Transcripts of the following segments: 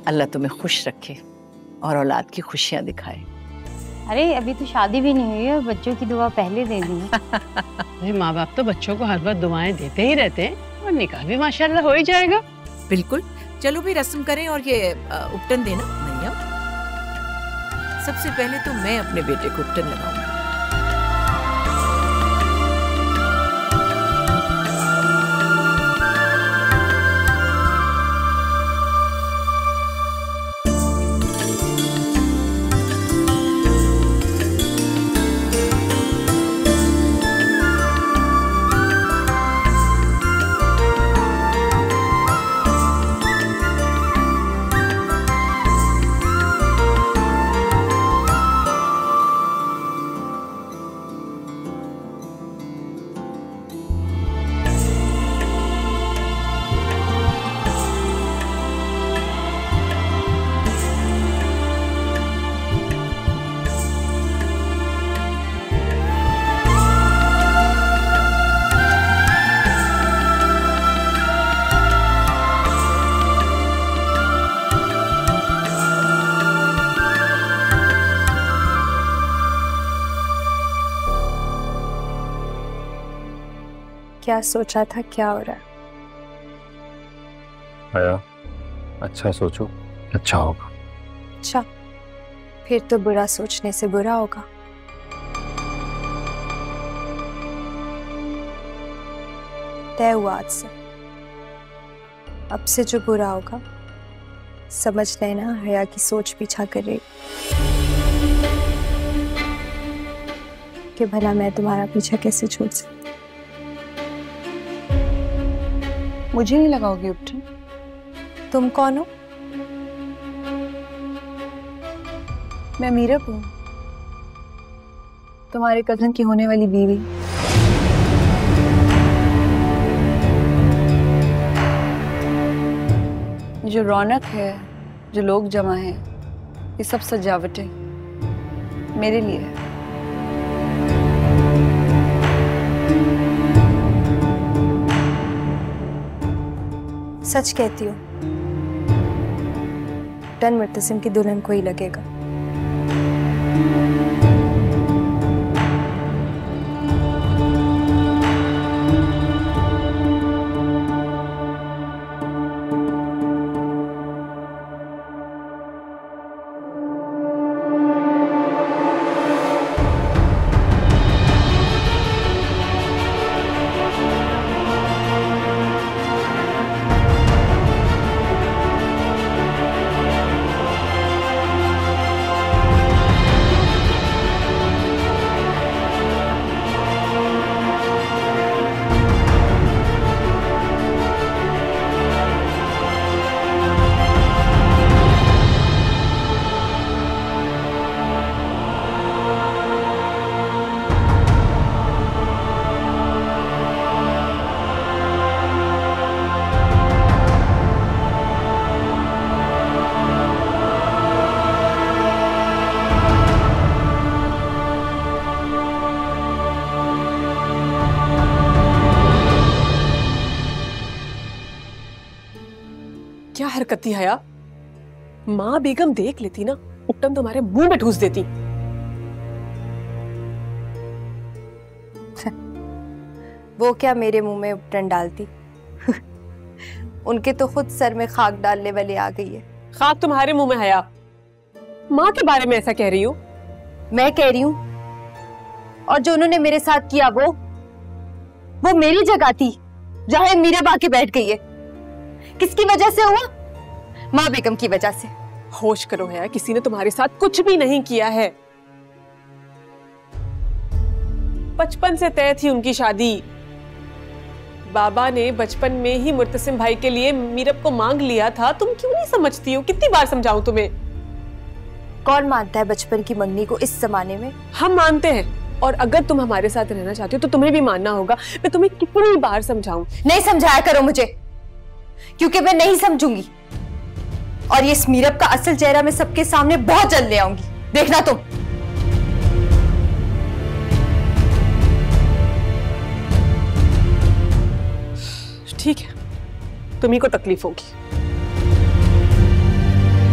अल्लाह तुम्हें खुश रखे और औलाद की खुशियां दिखाए। अरे अभी तो शादी भी नहीं हुई है, बच्चों की दुआ पहले दे दी है। अरे माँ बाप तो बच्चों को हर वक्त दुआएं देते ही रहते हैं और निकाह भी माशाल्लाह हो ही जाएगा। बिल्कुल, चलो भी रस्म करें और ये उपटन देना। मरियम, सबसे पहले तो मैं अपने बेटे को उपटन लगाऊंगी। क्या सोचा था, क्या हो रहा है? आया, अच्छा सोचो, अच्छा होगा। अच्छा, फिर तो बुरा सोचने से बुरा होगा। तय हुआ आज से, अब से जो बुरा होगा समझ लेना हया की सोच पीछा कर रही कि भला मैं तुम्हारा पीछा कैसे छोड़ सकती। मुझे नहीं लगाओगे उपटन? तुम कौन हो? मैं मीरब हूँ, तुम्हारे कजन की होने वाली बीवी। जो रौनक है, जो लोग जमा हैं, ये सब सजावटें मेरे लिए है। सच कहती हूँ, टन मुर्तसिम की दुल्हन को ही लगेगा। क्या हरकत थी हया? माँ बेगम देख लेती ना, उपटन तुम्हारे मुंह में ठूस देती। वो क्या मेरे मुंह में उपटन डालती? उनके तो खुद सर में खाक डालने वाली आ गई है। खाक तुम्हारे मुंह में हया? माँ के बारे में ऐसा कह रही हो? मैं कह रही हूँ, और जो उन्होंने मेरे साथ किया वो मेरी जगह थी जहां मीरा बा के बैठ गई है। किसकी वजह से हुआ? माँ बेगम की वजह से। होश करो है, किसी ने तुम्हारे साथ कुछ भी नहीं किया है। बचपन से तय थी उनकी शादी। बाबा ने बचपन में ही मुर्तसिम भाई के लिए मीरब को मांग लिया था। तुम क्यों नहीं समझती हो? कितनी बार समझाऊं तुम्हें? कौन मानता है बचपन की मंगनी को इस जमाने में? हम मानते हैं, और अगर तुम हमारे साथ रहना चाहते हो तो तुम्हें भी मानना होगा। मैं तुम्हें कितनी बार समझाऊं? नहीं समझाया करो मुझे, क्योंकि मैं नहीं समझूंगी। और ये मीरब का असल चेहरा मैं सबके सामने बहुत जल्द ले आऊंगी, देखना तुम। ठीक है, तुम्ही को तकलीफ होगी।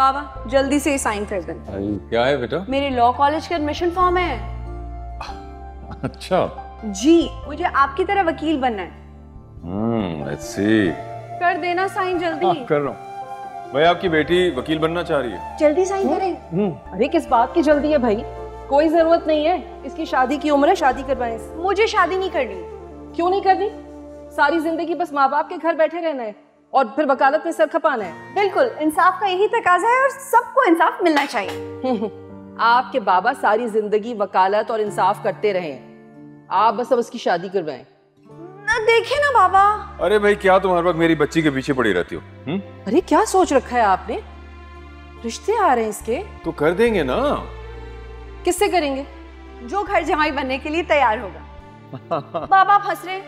बाबा जल्दी से साइन कर दें। क्या है बेटा? मेरे लॉ कॉलेज का एडमिशन फॉर्म है। अच्छा। जी, मुझे आपकी तरह वकील बनना है। Let's see. कर देना साइन जल्दी। हाँ, कर रहा हूँ। भाई आपकी बेटी वकील बनना चाह रही है। जल्दी साइन करें। अरे किस बात की जल्दी है भाई? कोई जरूरत नहीं है, इसकी शादी की उम्र है, शादी करवाएं। मुझे शादी नहीं करनी। क्यों नहीं करनी? सारी जिंदगी बस माँ बाप के घर बैठे रहना है और फिर वकालत में सर खपाना है। बिल्कुल, इंसाफ का यही तकाजा है और सबको इंसाफ मिलना चाहिए। आपके बाबा सारी जिंदगी वकालत और इंसाफ करते रहे, आप बस अब उसकी शादी करवाएं। ना देखे ना बाबा। अरे भाई क्या तुम हर वक्त मेरी बच्ची के पीछे पड़ी रहती हो? अरे क्या सोच रखा है आपने? रिश्ते आ रहे हैं इसके, तो कर देंगे ना। किससे करेंगे? जो घर जमाई बनने के लिए तैयार होगा। बाबा फंस रहे।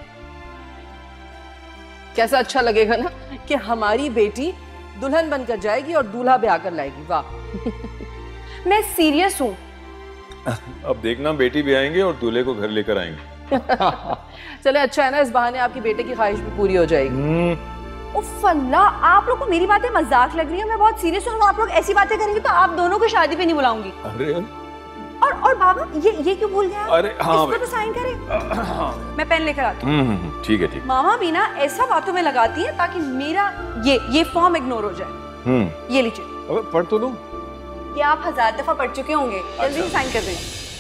कैसा अच्छा लगेगा ना कि हमारी बेटी दुल्हन बनकर जाएगी और दूल्हा ब्याह कर लाएगी। वाह। मैं सीरियस हूँ। अब देखना बेटी भी आएंगे और दूल्हे को घर लेकर आएंगे। चले अच्छा है ना, इस बहाने आपकी बेटे की ख्वाहिश भी पूरी हो जाएगी। उफ अल्लाह, आप लोग को मेरी बातें मजाक लग रही है। मैं बहुत सीरियस हूँ। आप लोग ऐसी बातें करेंगे तो आप दोनों को शादी पे नहीं बुलाऊंगी। अरे और बाबा ये क्यों भूल गया? अरे हाँ इसको तो साइन करें। मैं पेन लेकर आती हूँ। ठीक है, ठीक। मामा भी ना ऐसा बातों में लगाती है ताकि मेरा ये फॉर्म इग्नोर हो जाए। ये लीजिए। अबे पढ़ तो लो। ये आप 1000 दफा पढ़ चुके होंगे। जल्दी से साइन कर दें।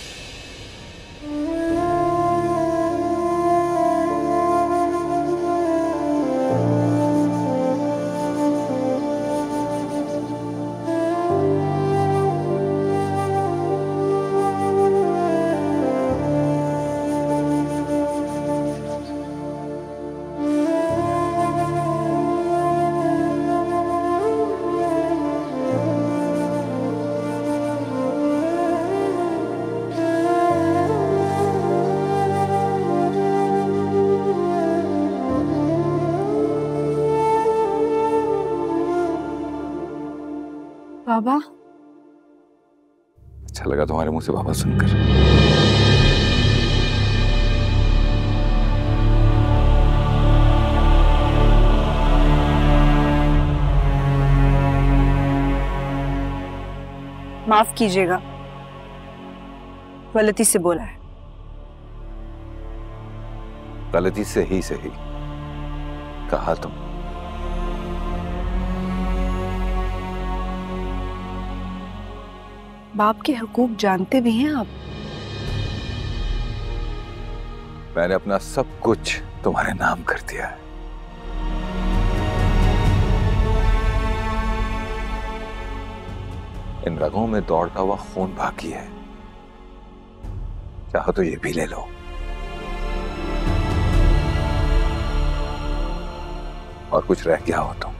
बाबा, अच्छा लगा तुम्हारे मुंह से बाबा सुनकर। माफ कीजिएगा, गलती से बोला है। गलती से ही सही कहा तुम। बाप के हुकूक जानते भी हैं आप? मैंने अपना सब कुछ तुम्हारे नाम कर दिया है। इन रगों में दौड़ता हुआ खून बाकी है, चाहो तो ये भी ले लो। और कुछ रह गया हो तो